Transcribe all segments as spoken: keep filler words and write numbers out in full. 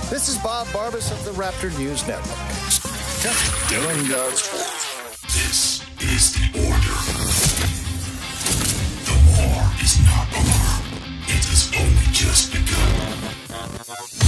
This is Bob Barbas of the Raptor News Network. Just doing God's work. This is the order. The war is not over. It has only just begun.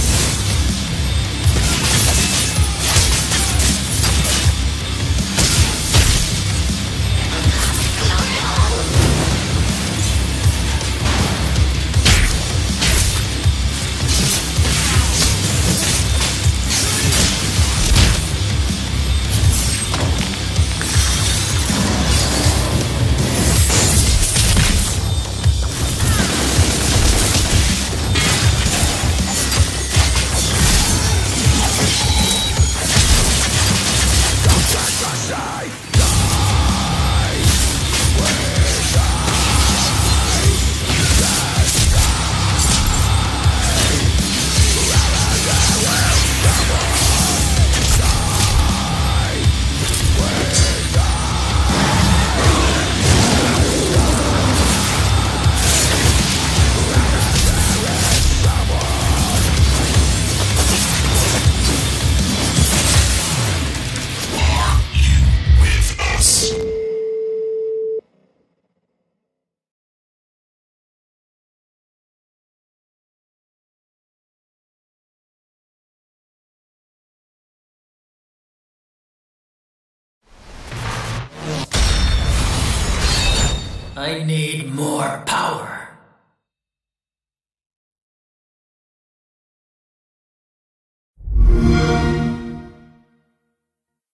I need more power.